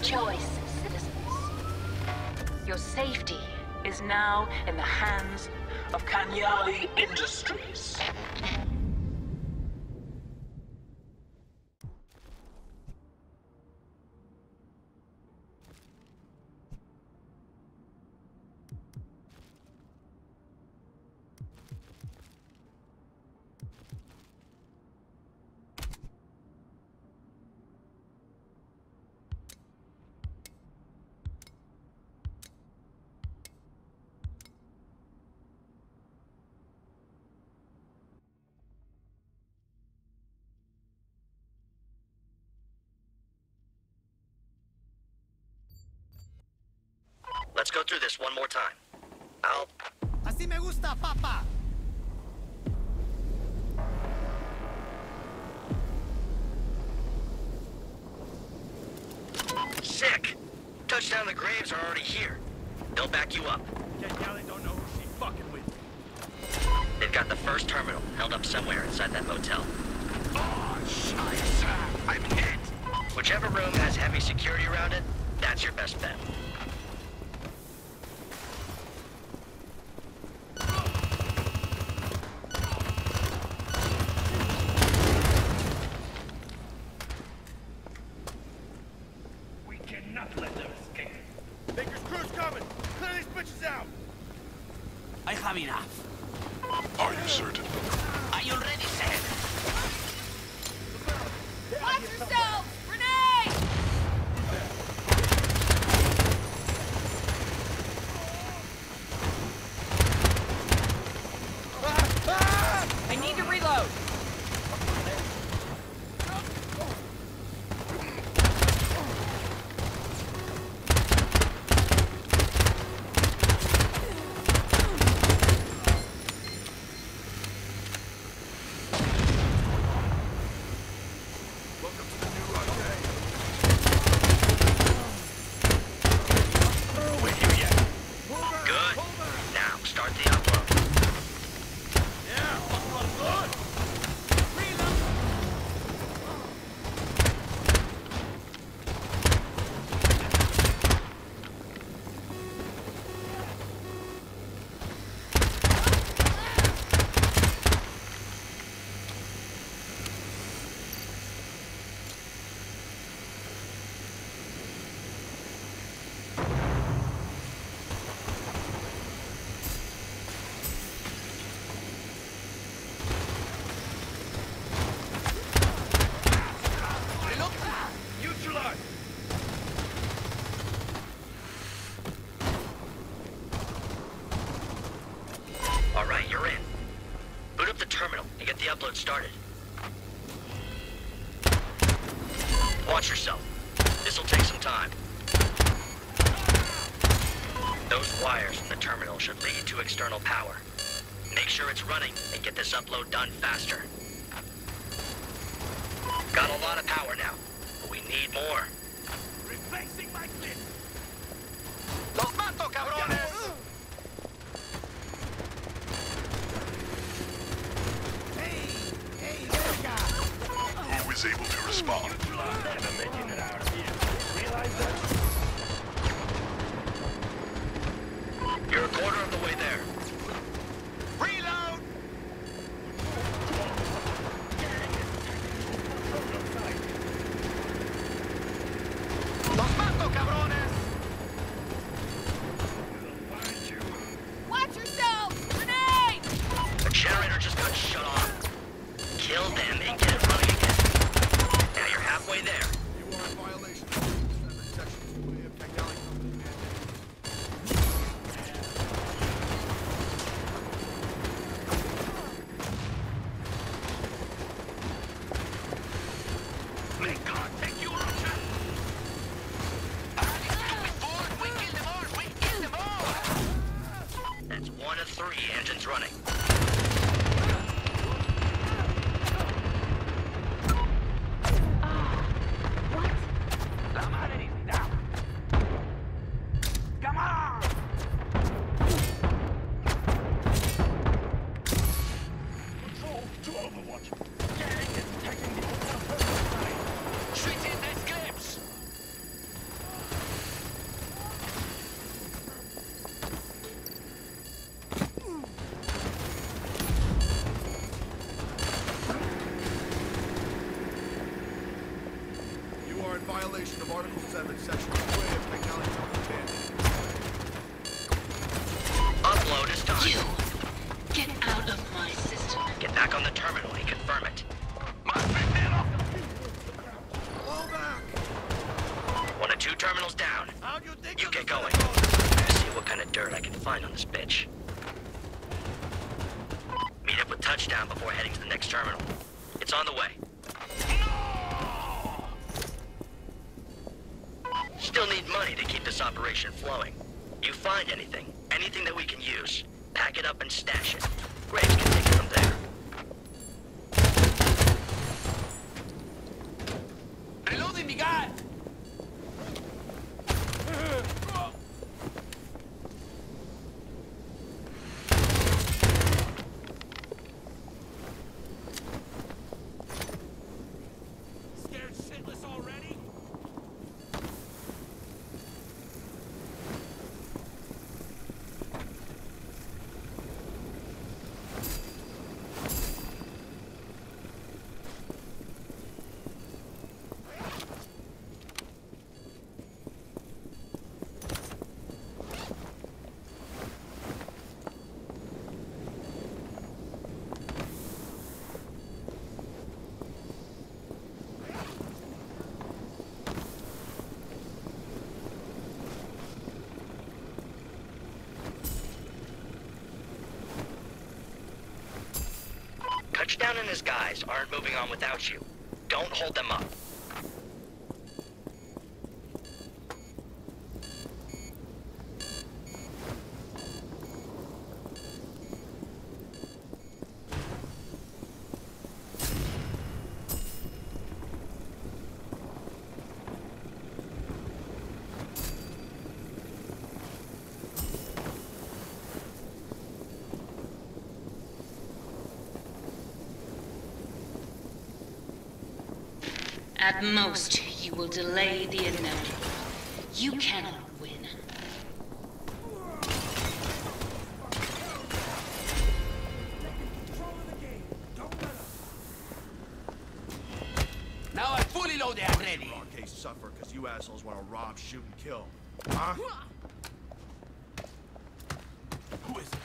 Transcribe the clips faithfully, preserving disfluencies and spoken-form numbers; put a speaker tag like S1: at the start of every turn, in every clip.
S1: choice, citizens. Your safety is now in the hands of Kanyali Industries.
S2: Let's go through this one more time. I'll...
S3: Así me gusta, papa!
S2: Sick! Touchdown the Graves are already here. They'll back you up.
S3: Kanyali don't know who she's fucking with.
S2: They've got the first terminal held up somewhere inside that motel.
S3: Oh, scheiße! I'm hit!
S2: Whichever room has heavy security around it, that's your best bet.
S3: Not let them escape. Baker's crew's coming. Clear these bitches out. I have enough.
S4: Are you certain?
S3: I already said.
S5: Watch yourself! Grenade! I need to reload.
S2: Alright, you're in. Boot up the terminal and get the upload started. Watch yourself. This'll take some time. Those wires from the terminal should lead to external power. Make sure it's running and get this upload done faster. Got a lot of power now, but we need more.
S3: Replacing my clip. Los mato, cabrones!
S4: Who is able to respond?
S2: You're a quarter of the way there.
S3: Reload! Los mato, cabrones!
S5: Watch yourself! Grenade!
S2: The generator just got shut off. Kill them and get it running again. Now you're halfway there.
S3: You are in violation. Section two of Kanyali Company mandate. May God take you out, sir. We killed them all! We killed them all!
S2: That's one of three engines running.
S3: pilot section way of technology
S2: Upload is done.
S1: You! Get out of my system.
S2: Get back on the terminal and confirm it.
S3: Fall back!
S2: One or two terminals down.
S3: How do you think
S2: You
S3: of
S2: get
S3: the
S2: going.
S3: fellow?
S2: See what kind of dirt I can find on this bitch. Meet up with touchdown before heading to the next terminal. It's on the way. Still need money to keep this operation flowing. You find anything, anything that we can use, pack it up and stash it. Graves can take it from there.
S5: Reloading, mi gun!
S3: Scared shitless already?
S2: Touchdown and his guys aren't moving on without you. Don't hold them up.
S1: At most, you will delay the inevitable. You cannot win.
S5: Now I'm fully loaded and ready.
S3: Our case suffer because you assholes want to rob, shoot, and kill. Huh? Who is it?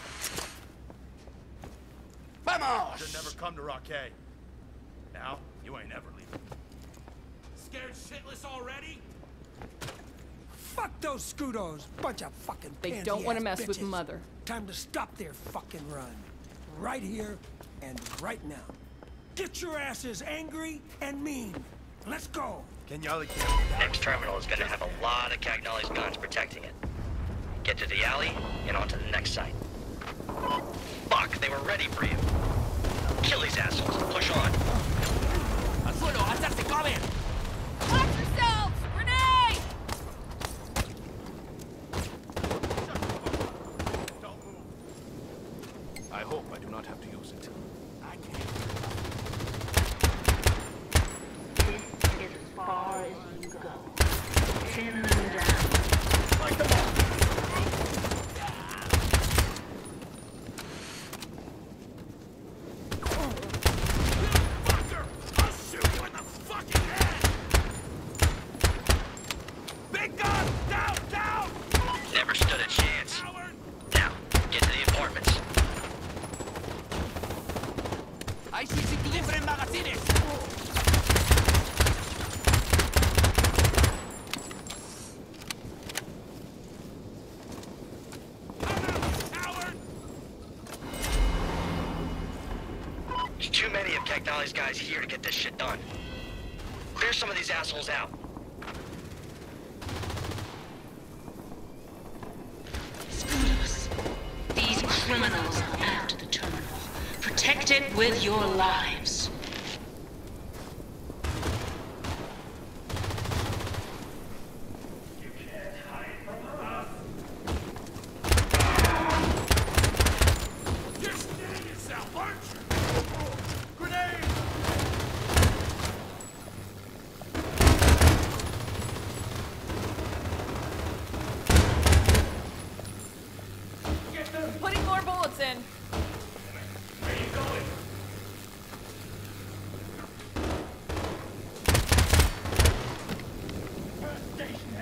S5: Vamos!
S3: Should never come to Rockay. Now, you ain't ever leaving. Scared shitless already?
S6: Fuck those Scudos! Bunch of fucking
S7: They
S6: pansy
S7: don't want to
S6: ass
S7: mess with
S6: bitches.
S7: Mother.
S6: Time to stop their fucking run. Right here and right now. Get your asses angry and mean. Let's go.
S3: Kenyali can't.
S2: Next terminal is gonna have a lot of Cagnali's guns protecting it. Get to the alley and on to the next site. Fuck, they were ready for you. Kill these assholes and push on.
S5: Al suelo, alzarse, cover!
S8: Watch yourselves! Grenade!
S3: Don't move.
S9: I hope I do not have to use it.
S3: I can't.
S1: This is as far as you go. Pin them down.
S3: Fight them all! Fucker! I'll shoot you in the fucking head! Big gun! Down! Down!
S2: Never stood a chance.
S3: Howard!
S2: Now, get to the apartments.
S5: I see six different magazines!
S3: Howard!
S2: There's too many of Cagnali's guys here to get this shit done. Clear some of these assholes out.
S1: Scudos. These criminals are after the terminal. Protect it with your lives.
S3: You're standing yourself, aren't you? Grenade!
S8: Putting more bullets in.
S3: Where you going? Station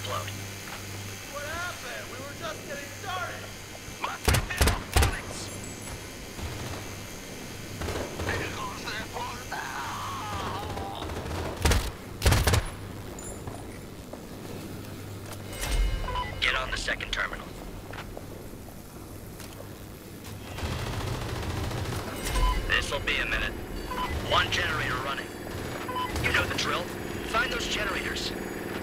S2: upload.
S3: What happened? We were just getting started.
S2: Get on the second terminal. This'll be a minute. One generator running. You know the drill. Find those generators.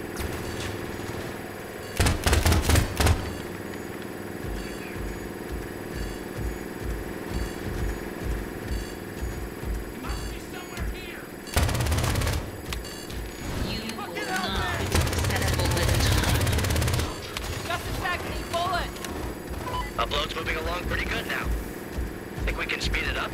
S2: Upload's moving along pretty good now. Think we can speed it up?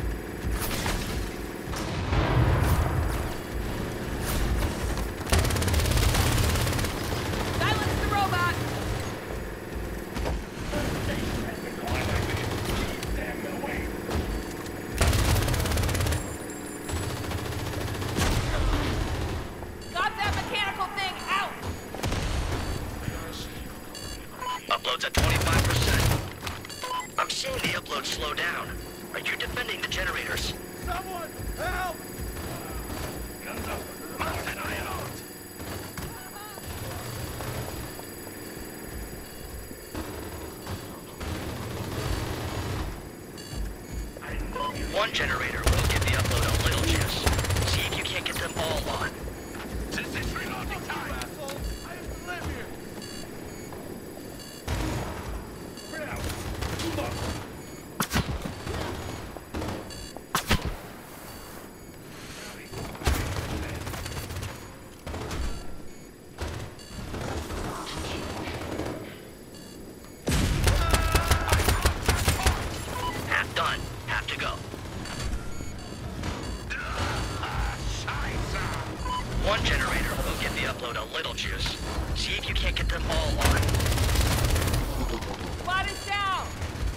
S8: Silence the robot! Got that mechanical thing out!
S2: Upload's at twenty-five percent. I'm seeing the upload slow down. Are you defending the generators?
S3: Someone help!
S2: One generator will give the upload a little juice. See if you can't get them all on.
S3: This is reloading time! Asshole! I used to live here! Spread out! Move up!
S2: Half done. Have to go. One generator will give the upload a little juice. See if you can't get them all on.
S8: Spot is down!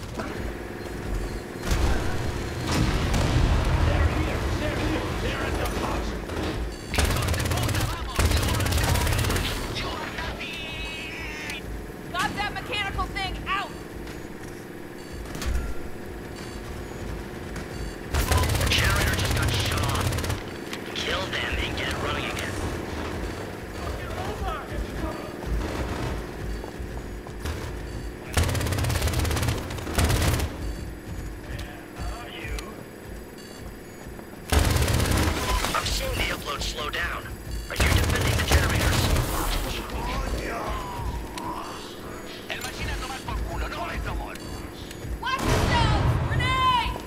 S8: Got that mechanical thing out!
S2: The generator just got shut off. Kill them and get it running again. I'm seeing the upload slow down. Are you defending the generators?
S5: El machine a tomar por culo, no es amor.
S8: Watch yourselves! Grenade!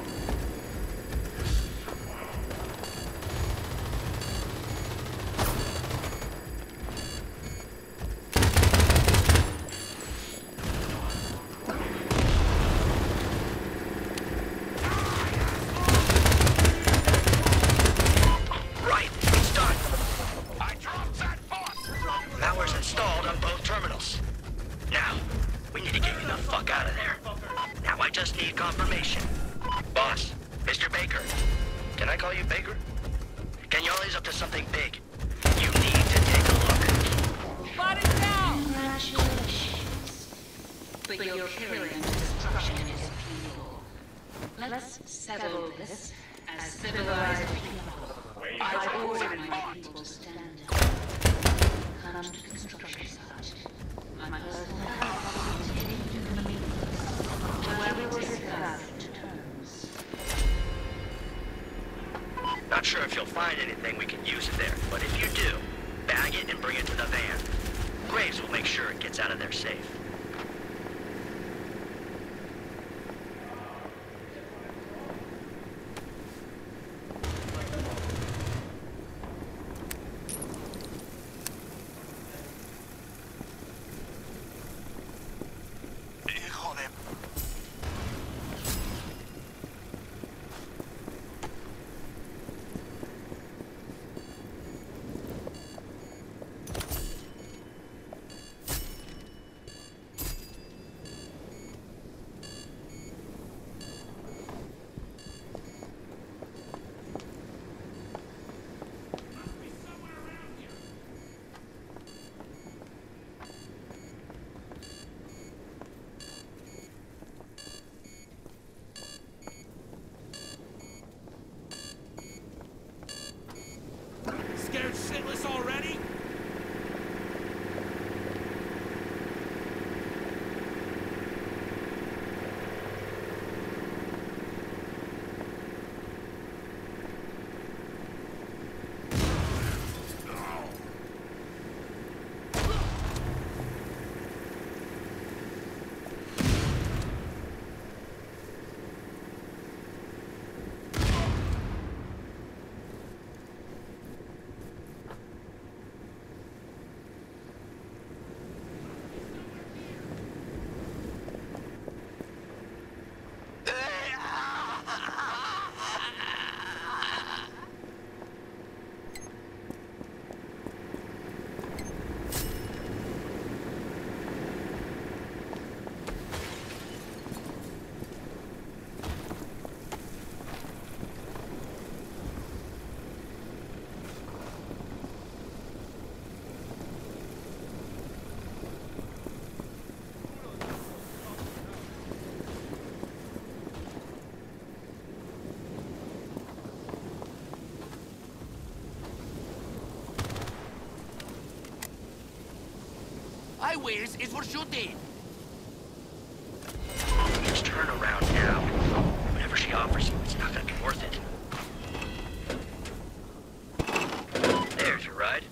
S2: Right, it's done. I dropped that boss. Malware's installed on both terminals. Now, we need to get you the fuck out of there. Now I just need confirmation. Boss, Mister Baker. Can I call you Baker? Ganyali's up to something big. You need to take a look.
S8: Spot is down!
S1: Congratulations. But your killing and destruction is futile. Let's settle this as civilized people. I've ordered my people to stand down. Come to the construction site. My personal help is heading to the meeting. Where we will discuss terms.
S2: Not sure if you'll find anything we can use it there, but if you do, bag it and bring it to the van. Graves will make sure it gets out of there safe.
S5: highways is for shooting.
S2: Just turn around now. Whatever she offers you, it's not gonna be worth it. There's your ride.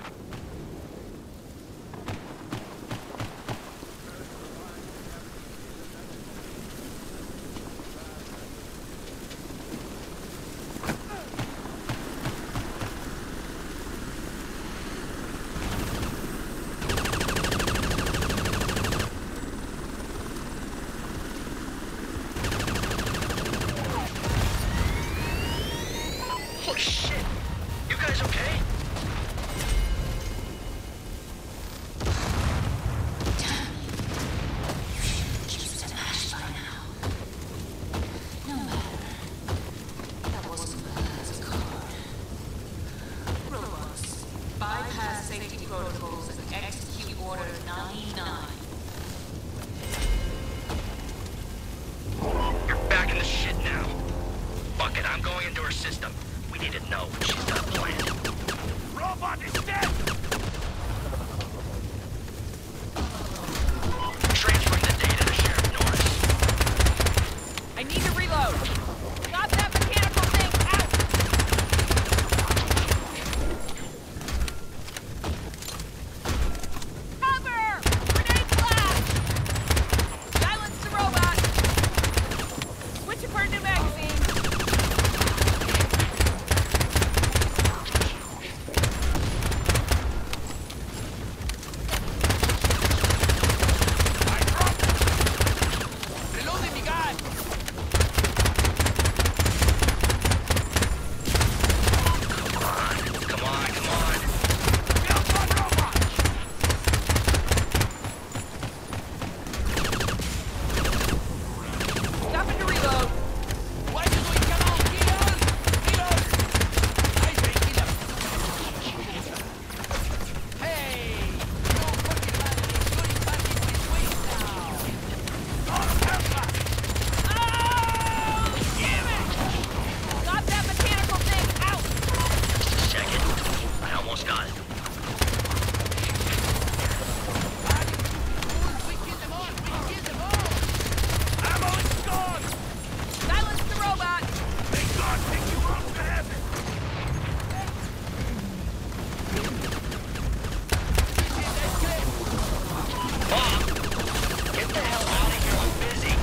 S2: Holy shit! You guys okay?
S1: Just an ash by now. No matter. That wasn't Beth's car. Robots, bypass safety protocols and execute Order ninety-nine.
S2: You're back in the shit now. Fuck it, I'm going into her system. We need to know when she's done playing.
S5: Robot is dead!
S2: Transferring the data to Sheriff Norris.
S8: I need to reload. Got that mechanical thing out! Cover! Grenade blast! Silence the robot! Switch for a new magazine.
S5: Reloading me gun!
S2: Come on, come on, come on.
S5: Build one robot!
S8: Stopping to reload.
S5: Why you doing? Come on, reload! Reload! I say kill him. Hey! No fucking man is shooting back in this way now! Oh, help!
S8: Oh! Damn it! Got that mechanical thing out!
S2: Just a second. I almost got it.
S5: We kill them all! We kill them all! Ammo is gone!
S8: Silence the robot!
S5: May God take you off to heaven!
S2: Bob! Get the hell out of here, I'm busy.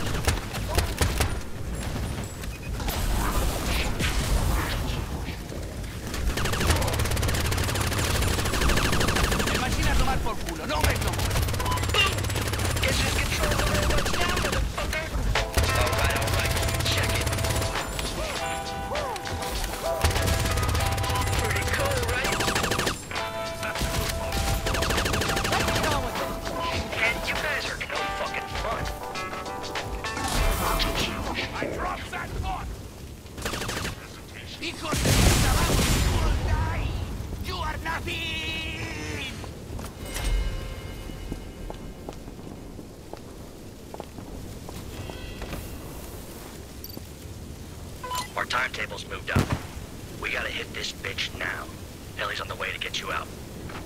S5: El machine a tomar por culo, no me tomo.
S2: Guess who's controlling the robots now, motherfucker? Alright, alright. Check it. Pretty cool, right? And you guys are no fucking fun.
S5: I dropped that thought! Hijos de puta, vamos, you will die! You are nothing!
S2: Our timetable's moved up. We gotta hit this bitch now. Ellie's on the way to get you out.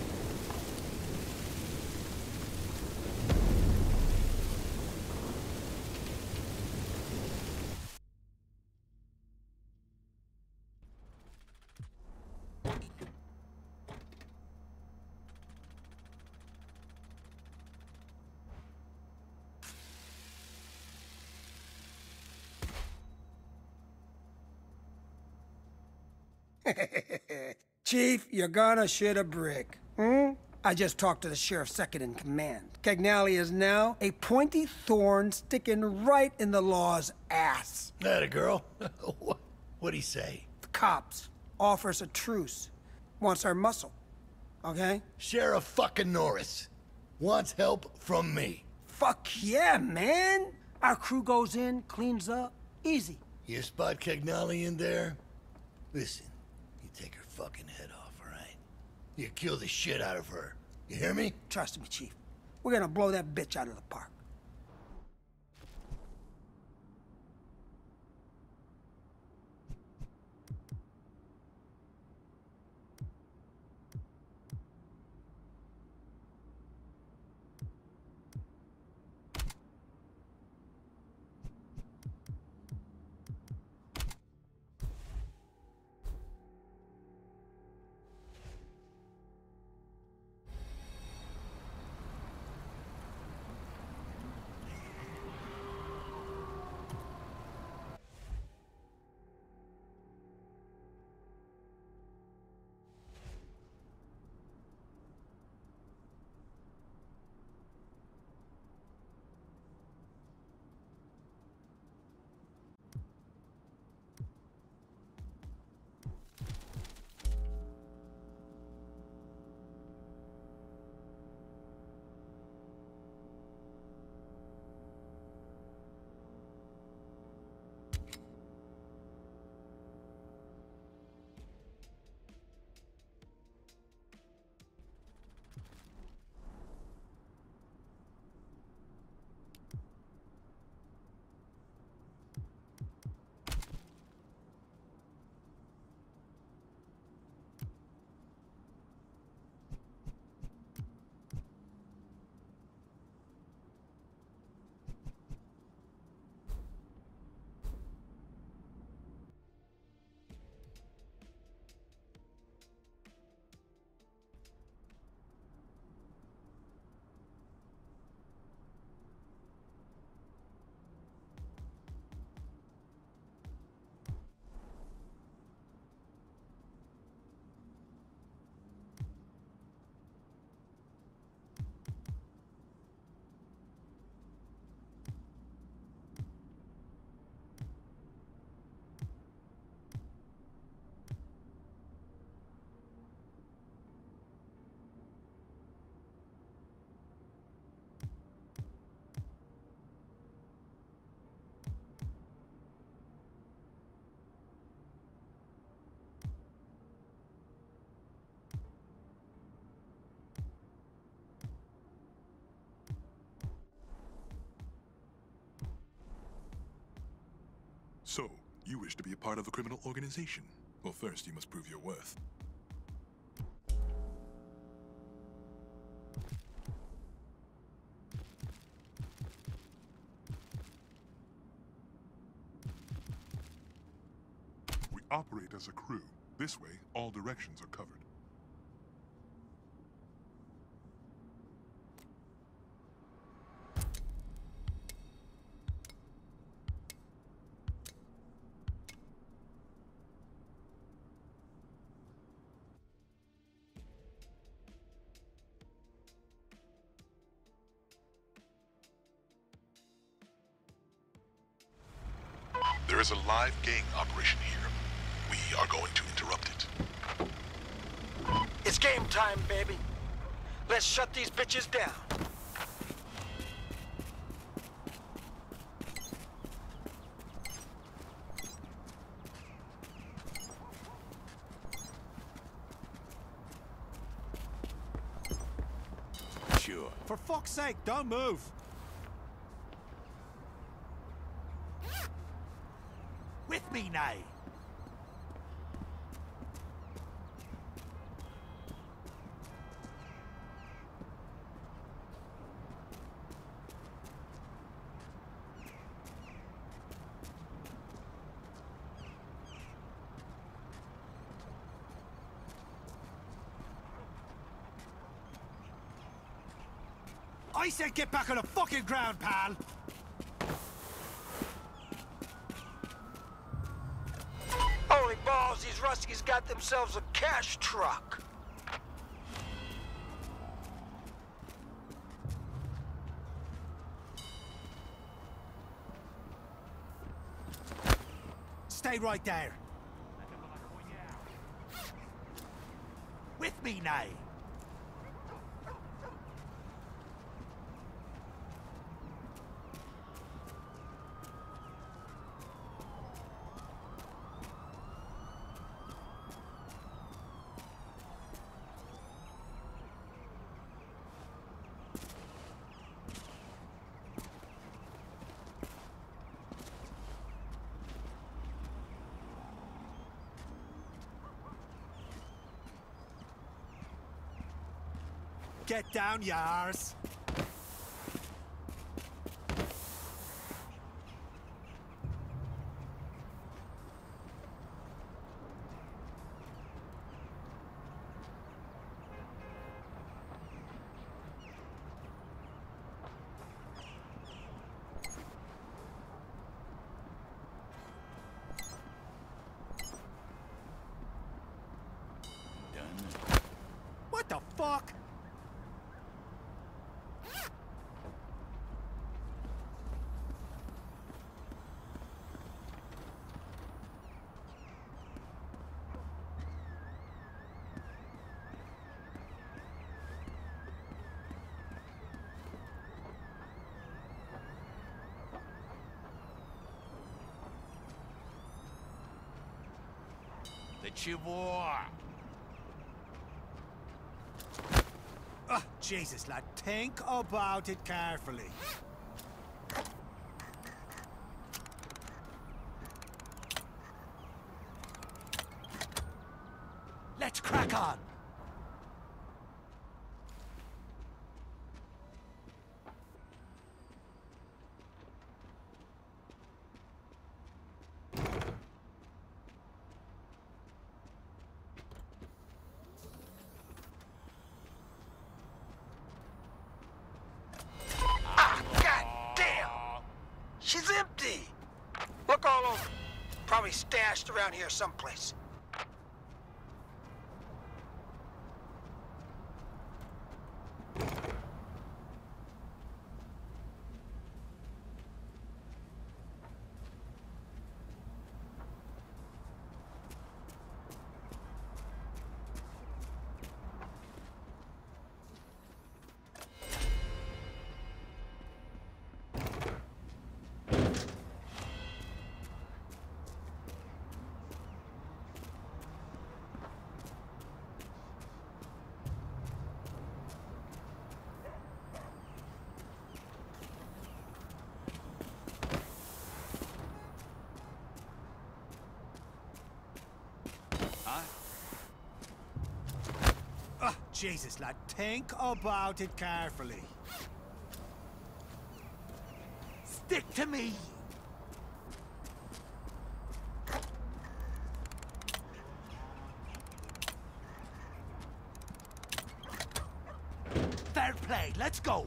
S6: Chief, you're gonna shit a brick. Hmm? I just talked to the sheriff second in command. Cagnali is now a pointy thorn sticking right in the law's ass.
S7: That a girl? What? What'd he say?
S6: The cops offers a truce. Wants our muscle. Okay?
S7: Sheriff fucking Norris wants help from me.
S6: Fuck yeah, man! Our crew goes in, cleans up. Easy.
S7: You spot Cagnali in there? Listen, you take her fucking head off, all right? You kill the shit out of her. You hear me?
S6: Trust me, Chief. We're gonna blow that bitch out of the park.
S4: So, you wish to be a part of a criminal organization? Well, first you must prove your worth. We operate as a crew. This way, all directions are covered. There is a live gang operation here. We are going to interrupt it.
S2: It's game time, baby. Let's shut these bitches down.
S3: Sure. For fuck's sake, don't move. With me now. I said get back on the fucking ground, pal!
S2: Holy balls, these Ruskies got themselves a cash truck.
S3: Stay right there. With me now. Get down, yars.
S5: Done.
S3: What the fuck?
S5: The Chivor.
S3: Ah, Jesus, lad. Think about it carefully. Let's crack on.
S2: She's empty. Look all over. Probably stashed around here someplace.
S10: Jesus, lad, think about it carefully. Stick to me! Fair play, let's go!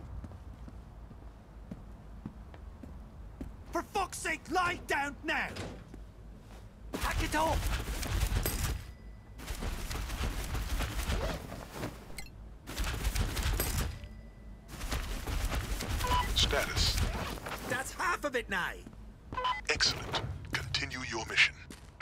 S10: For fuck's sake, lie down now! Pack it up!
S4: Status.
S10: That's half of it now!
S4: Excellent. Continue your mission.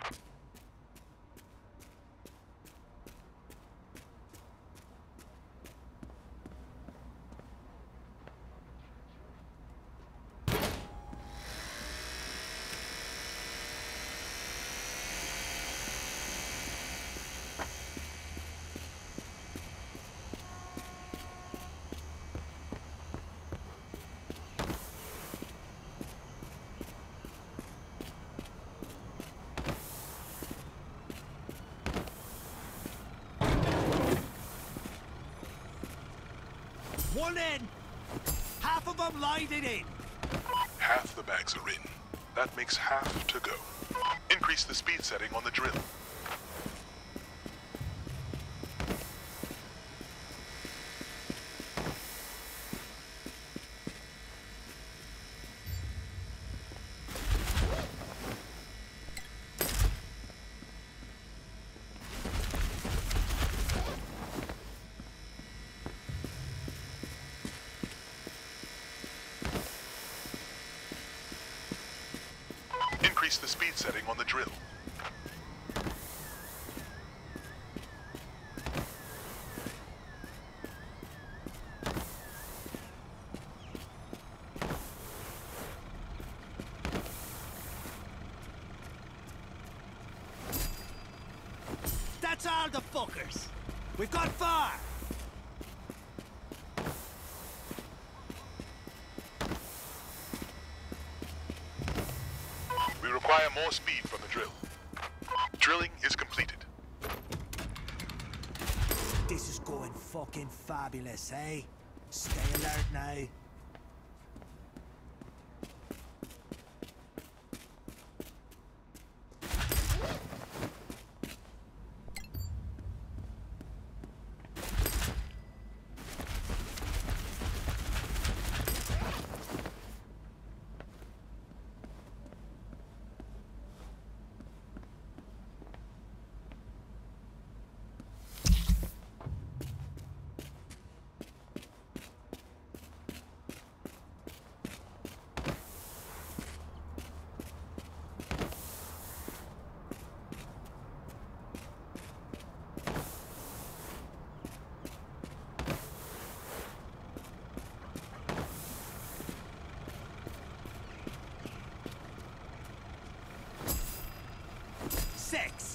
S10: One in! Half of them lighted in!
S4: Half the bags are in. That makes half to go. Increase the speed setting on the drill. Increase the speed setting on the drill.
S10: That's all the fuckers! We've got far!
S4: We require more speed from the drill. Drilling is completed.
S10: This is going fucking fabulous, eh? Stay alert now. Six.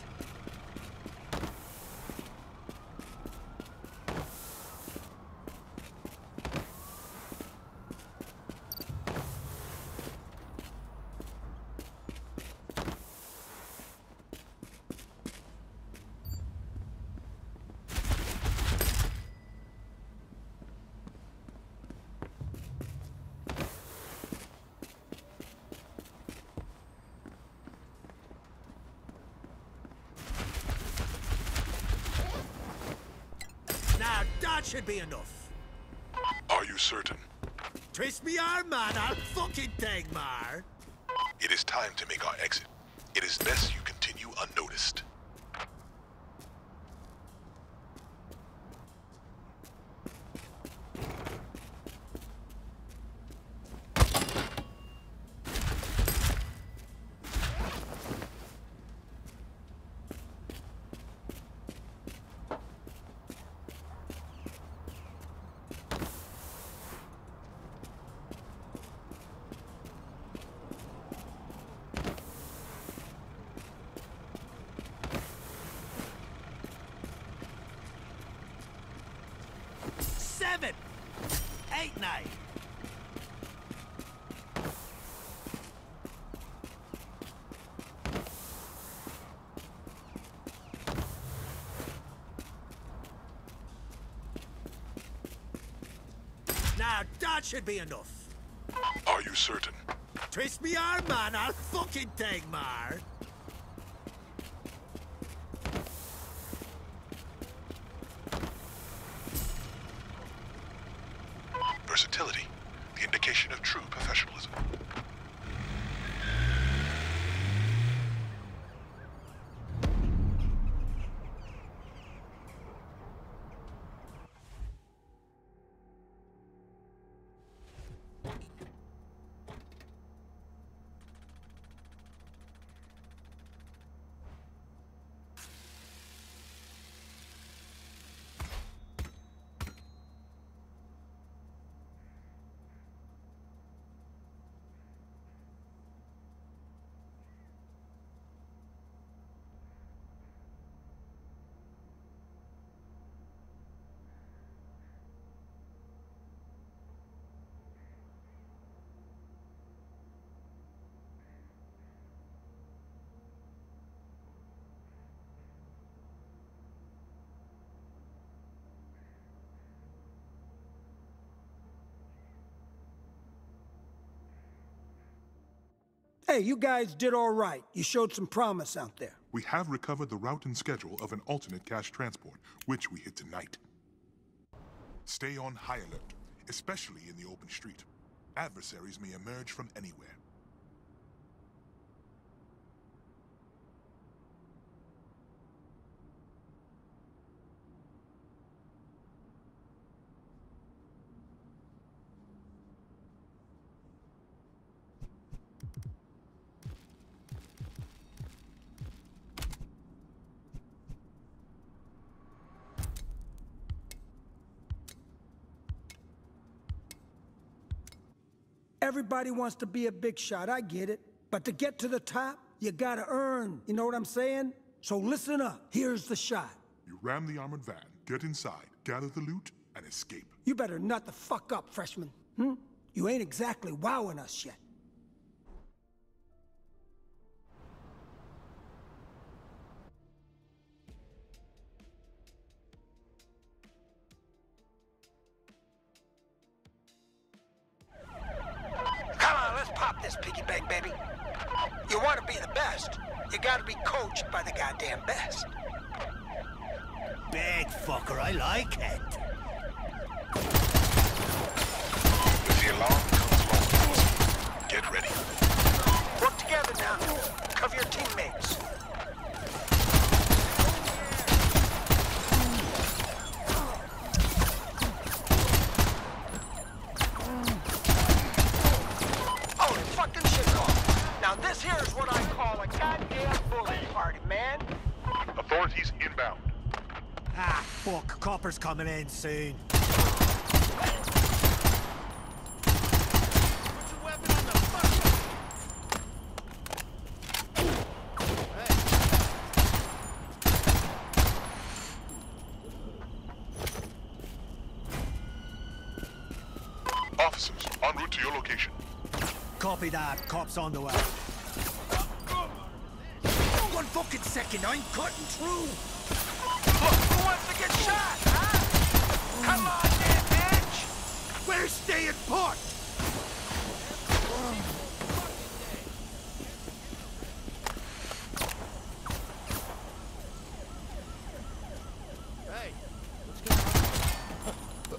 S10: Now that should be enough.
S4: Are you certain?
S10: Twist me arm, man, I'll fucking take Mar.
S4: It is time to make our exit. It is best you continue unnoticed.
S10: Seven. Eight, nine. Now, that should be enough.
S4: Are you certain?
S10: Twist me arm, man. I'll fucking take Mar.
S4: Versatility, the indication of true professionalism.
S6: Hey, you guys did all right. You showed some promise out there.
S4: We have recovered the route and schedule of an alternate cash transport, which we hit tonight. Stay on high alert, especially in the open street. Adversaries may emerge from anywhere.
S6: Everybody wants to be a big shot, I get it. But to get to the top, you gotta earn. You know what I'm saying? So listen up. Here's the shot.
S4: You ram the armored van, get inside, gather the loot, and escape.
S6: You better nut the fuck up, freshman. Hmm? You ain't exactly wowing us yet.
S2: This piggy bank, baby. You want to be the best, you gotta be coached by the goddamn best.
S10: Big fucker, I like it.
S4: With the alarm comes long. Get ready.
S2: Work together now. Cover your teammates. Now this here is what I call a goddamn bully party, man.
S4: Authorities inbound.
S10: Ah, fuck. Copper's coming in soon.
S3: Put your weapon on the fucker!
S4: Hey. Officers, en route to your location.
S10: Copy that. Cops on the way. One fucking second, I'm cutting through.
S2: Look, who wants to get shot, huh? Come on, then, bitch!
S10: Where's staying put?
S3: Hey, let's get on.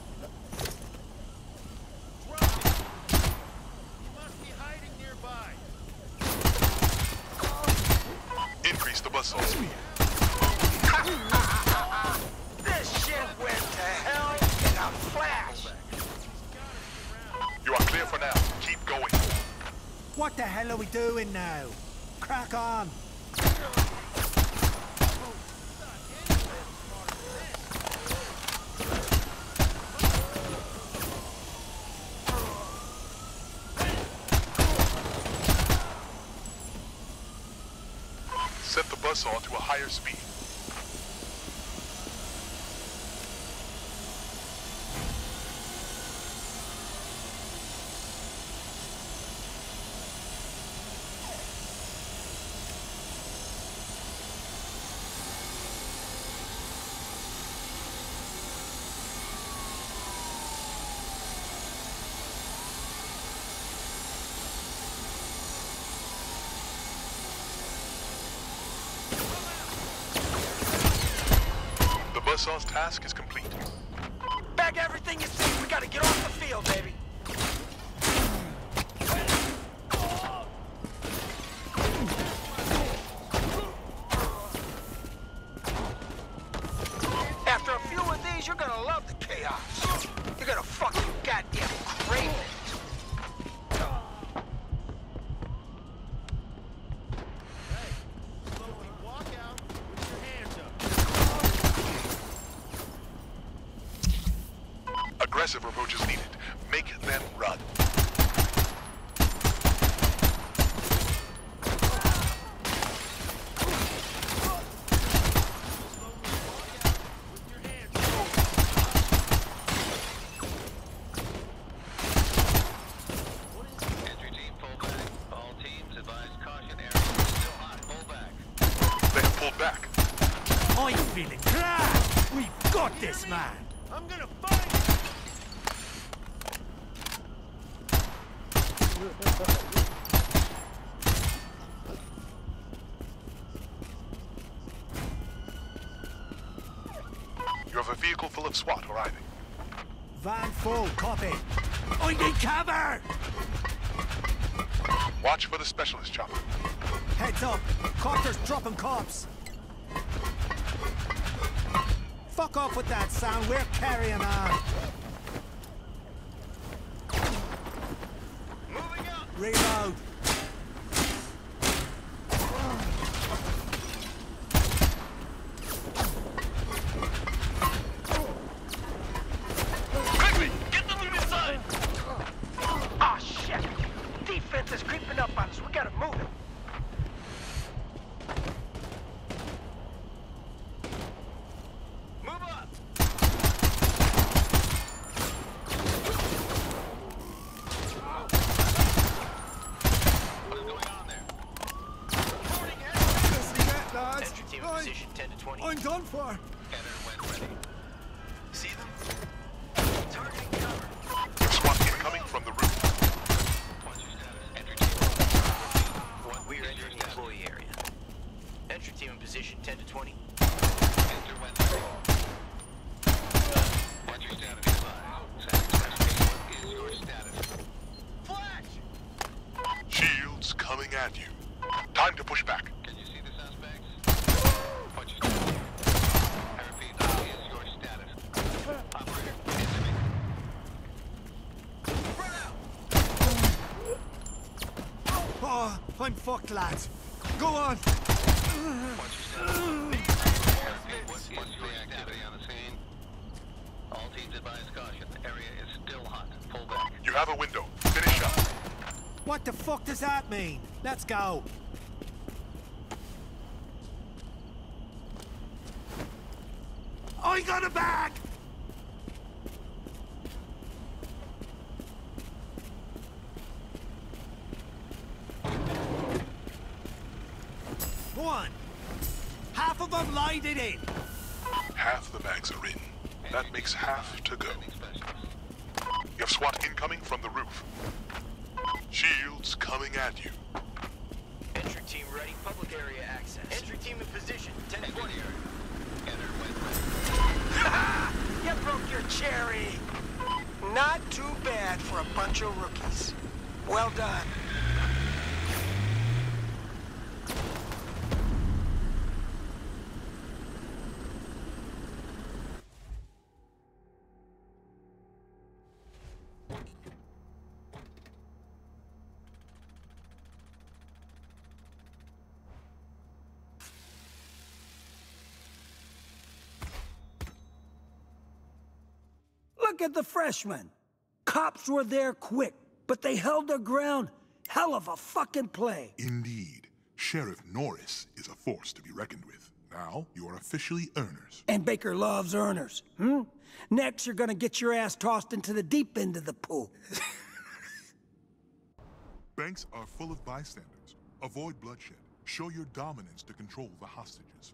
S3: Drop it! He must be hiding nearby.
S4: Increase the bus on speed.
S2: This shit went to hell in a flash.
S4: You are clear for now. Keep going.
S10: What the hell are we doing now? Crack on.
S4: Set the bus on to a higher speed. Bursaw's task is complete.
S2: Bag everything you see. We gotta get off the field, baby. After a few of these, you're gonna love the chaos. You're gonna fucking goddamn crave it.
S4: Aggressive approach is needed. Make them run.
S11: Entry team, pull back. All teams advise caution area is still hot. Pull back.
S4: They have pulled back.
S10: I'm feeling glad. We've got this, man.
S3: I'm gonna find
S4: You have a vehicle full of SWAT arriving.
S10: Van full, copy. I need cover!
S4: Watch for the specialist chopper.
S10: Heads up. Copter's dropping cops. Fuck off with that sound. We're carrying on.
S2: Moving up.
S10: Reload.
S2: Quickly, get them inside. Ah, shit. Defense is creeping up on us. We gotta move it. Move up.
S11: What is going on there?
S2: Reporting head.
S10: See that, lads?
S2: Entry team in
S10: I'm-
S2: position ten to twenty.
S10: I'm done for.
S11: Cannon when ready.
S2: See them? Targeting cover.
S4: SWAT incoming from the roof.
S11: What's your status? Entry team. What
S2: We are
S11: is your
S2: entering
S11: status?
S2: employee area. Entry team in position ten to twenty.
S11: Enter when ready. What's your status? Advise. What is your status?
S2: Flash!
S4: Shields coming at you. Time to push back.
S11: Can you see the suspects? What's your status? I repeat, what is your status? Operator, answer me.
S2: Run out!
S10: Oh, I'm fucked, lads. Go on.
S11: What's your status? I repeat, what is the activity on the scene? All teams advise caution. Area is still hot. Pull back.
S4: You have a window. Finish up.
S10: What the fuck does that mean? Let's go. I got a bag! Go on. Half of them lined it in.
S4: Half the bags are in. That makes half to go.
S11: Sending specialists.
S4: You have SWAT incoming from the roof. Shields coming at you.
S2: Entry team ready. Public area access. Entry team in position ten to twenty.
S11: Enter when ready.
S2: You broke your cherry. Not too bad for a bunch of rookies. Well done.
S6: Look at the freshmen. Cops were there quick, but they held their ground. Hell of a fucking play.
S4: Indeed. Sheriff Norris is a force to be reckoned with. Now, you are officially earners.
S6: And Baker loves earners. Hmm? Next, you're gonna get your ass tossed into the deep end of the pool.
S4: Banks are full of bystanders. Avoid bloodshed. Show your dominance to control the hostages.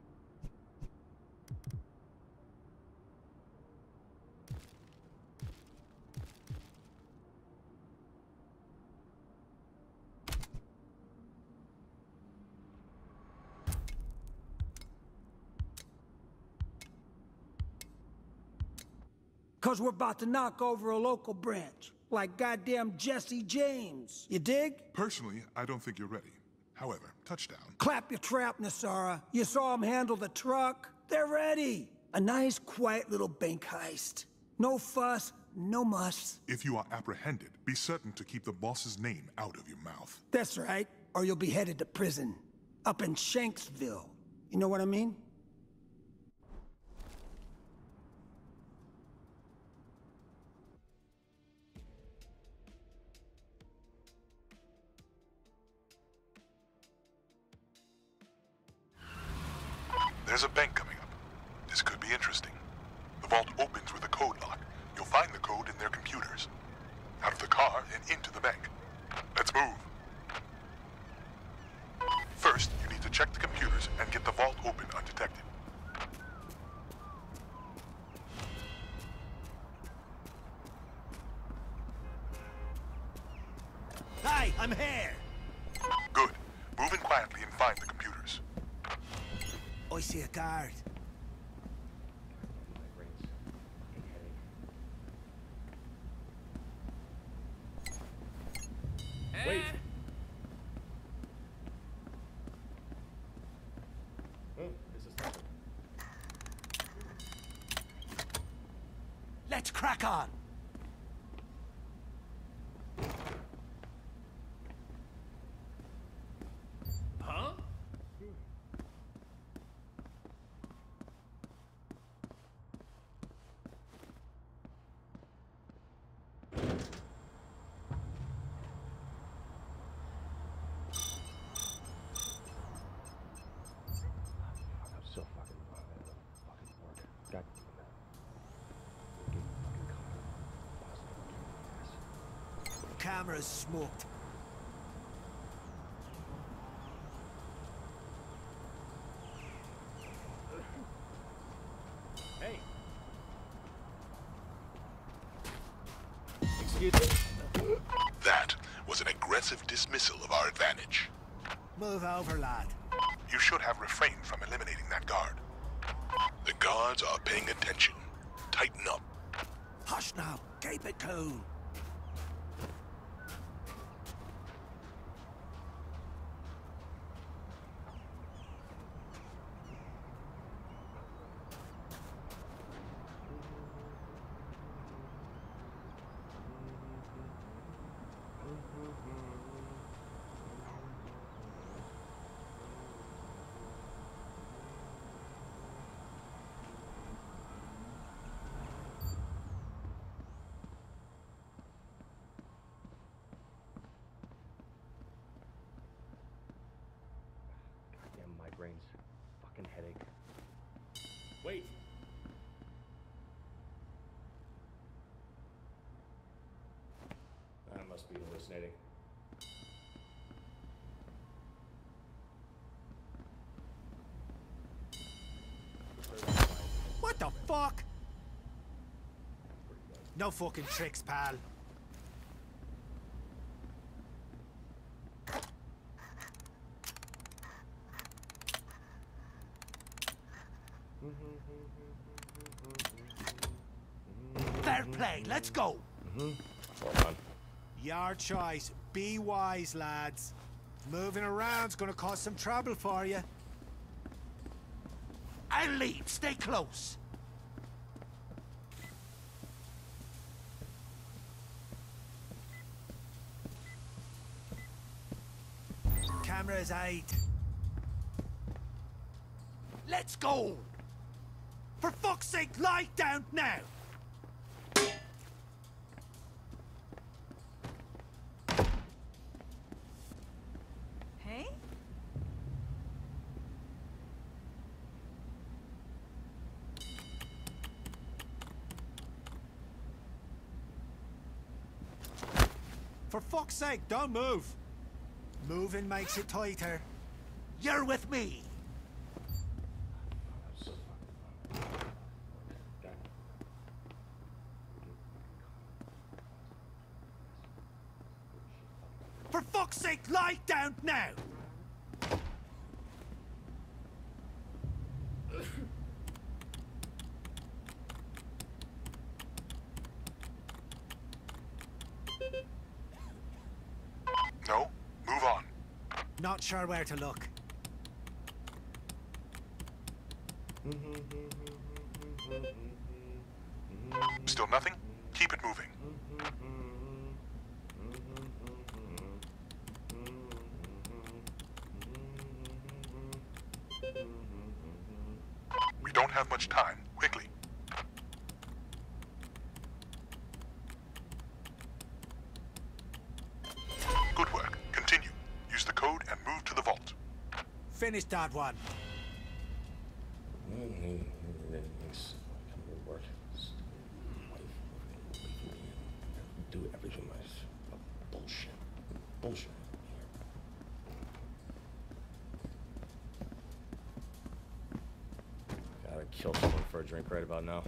S6: Cause we're about to knock over a local branch. Like goddamn Jesse James. You dig?
S4: Personally, I don't think you're ready. However, touchdown.
S6: Clap your trap, Nassara. You saw him handle the truck. They're ready. A nice, quiet little bank heist. No fuss, no muss.
S4: If you are apprehended, be certain to keep the boss's name out of your mouth.
S6: That's right, or you'll be headed to prison. Up in Shanksville. You know what I mean?
S4: There's a bank coming up. This could be interesting. The vault opens with a code lock. You'll find the code in their computers. Out of the car and into the bank. Let's move. First, you need to check the computers and get the vault open undetected.
S10: Hey, I'm here!
S4: Good. Move in quietly and find the computers.
S10: I see a guard.
S9: Wait. Oh, this is nothing.
S10: Let's crack on!
S9: Huh?
S12: So fucking fucking work. God damn it.
S10: Camera's smoked.
S9: Hey. Excuse me?
S4: That was an aggressive dismissal of our advantage.
S10: Move over, lad.
S4: You should have refrained from eliminating that guard. The guards are paying attention. Tighten up.
S10: Hush now. Keep it cool.
S12: Goddamn migraines. Fucking headache.
S9: Wait. I must be hallucinating.
S10: What the fuck? No fucking tricks, pal. Fair play, let's go.
S12: Mm-hmm. Hold on.
S10: Your choice. Be wise, lads. Moving around's gonna cause some trouble for you. I'll lead. Stay close. Camera's eyed. Let's go! For fuck's sake, lie down now!
S8: Hey?
S10: For fuck's sake, don't move! Moving makes it tighter. You're with me! For fuck's sake, lie down now! not sure where to look.
S4: Still nothing? Keep it moving. We don't have much time. Quickly. Good work. Continue. Use the code and move to the vault.
S10: Finish that one.
S12: Do everything myself. Bullshit. Bullshit. Gotta kill someone for a drink right about now.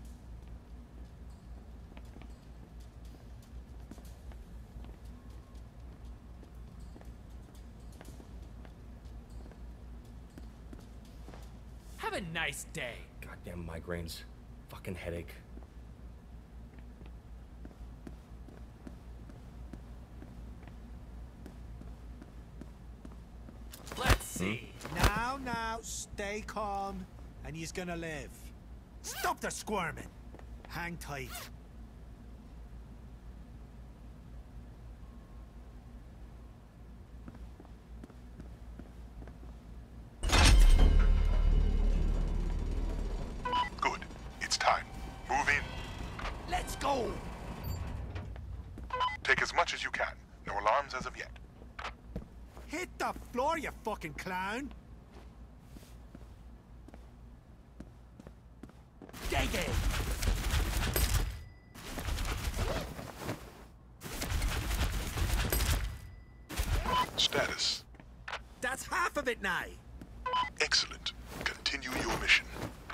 S5: Have a nice day.
S12: Goddamn migraines. Fucking headache.
S5: Let's see.
S10: Now, now, stay calm, and he's gonna live. Stop the squirming. Hang tight.
S4: Good. It's time. Move in.
S10: Let's go!
S4: Take as much as you can. No alarms as of yet.
S10: Hit the floor, you fucking clown! Dig it!
S4: Status.
S10: That's half of it now!
S4: Excellent. Continue your mission.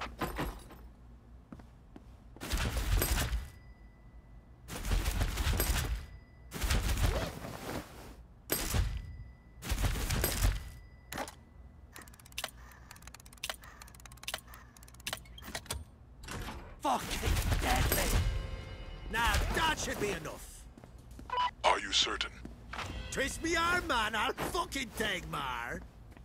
S10: Fucking deadly! Now that should be enough.
S4: Are you certain?
S10: Twist me arm, man, I'll fucking take more.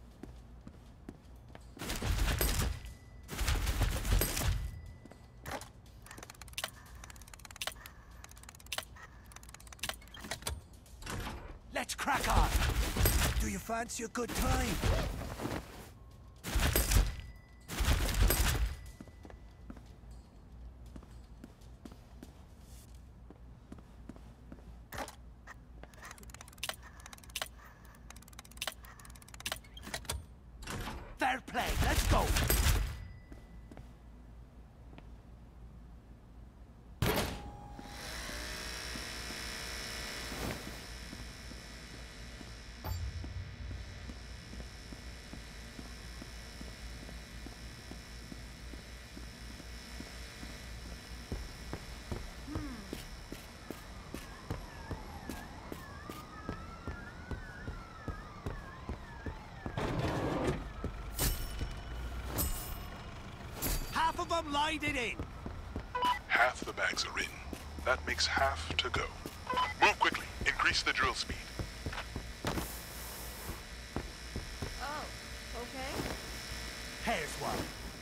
S10: Let's crack on. Do you fancy a good time? Fair play, let's go! Half of them lined it in.
S4: Half the bags are in. That makes half to go. Move quickly. Increase the drill speed.
S8: Oh, okay.
S10: Here's one.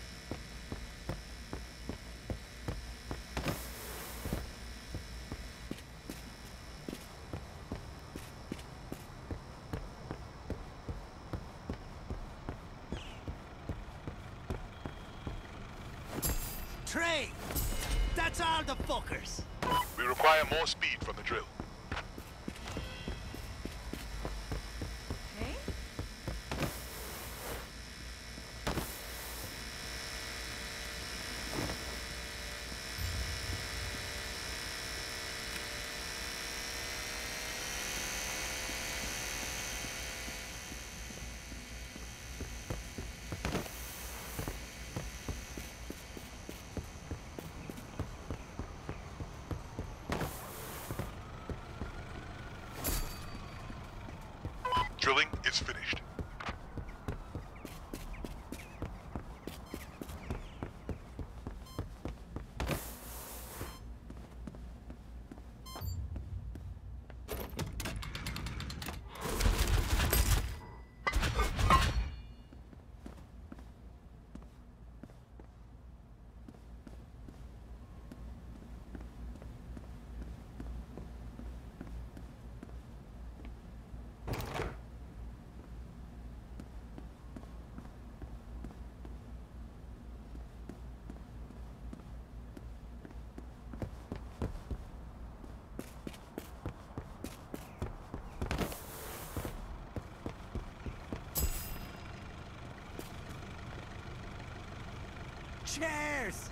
S10: Three! That's all the fuckers!
S4: We require more speed from the drill.
S8: Okay.
S4: Drilling is finished.
S10: Cheers!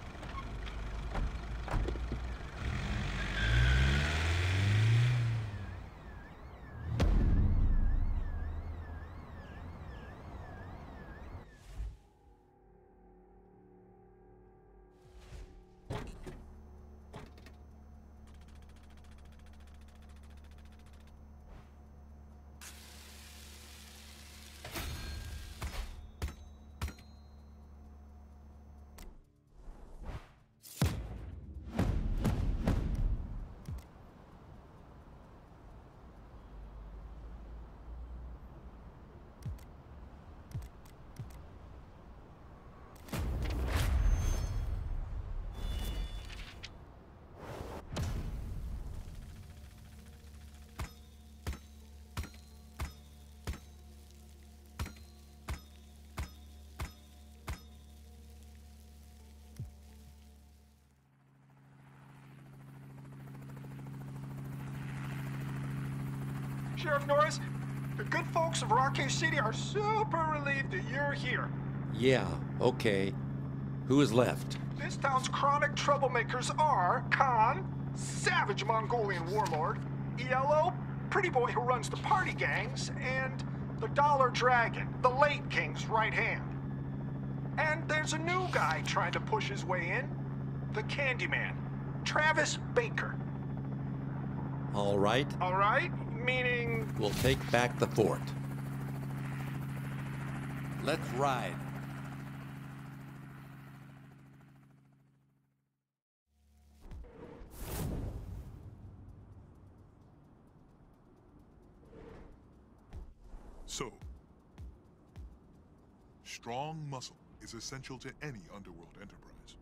S13: Sheriff Norris, the good folks of Rockay City are super relieved that you're here.
S14: Yeah, okay. Who is left?
S13: This town's chronic troublemakers are Khan, savage Mongolian warlord, Yellow, pretty boy who runs the party gangs, and the Dollar Dragon, the late king's right hand. And there's a new guy trying to push his way in, the Candyman, Travis Baker.
S14: All right.
S13: All right? Meaning...
S14: We'll take back the fort. Let's ride.
S4: So, strong muscle is essential to any underworld enterprise.